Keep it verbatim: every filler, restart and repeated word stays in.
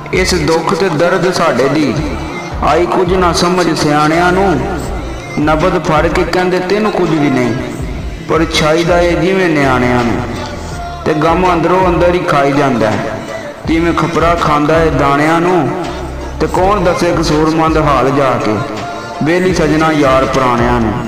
इस दुख ते दर्द साडे दी आई कुछ ना समझ सियाणियां नूं। नबद फड़ के कहंदे तैनूं कुछ भी नहीं, पर छाईदा है जिवें नियाणियां नूं। ते गम अंदरों अंदर ही खाई जांदा है जिवें खपरा खांदा है दाणियां नूं। ते कौन दसे कसूरमंद हाल जाके बेली सजना यार पुराणियां नूं।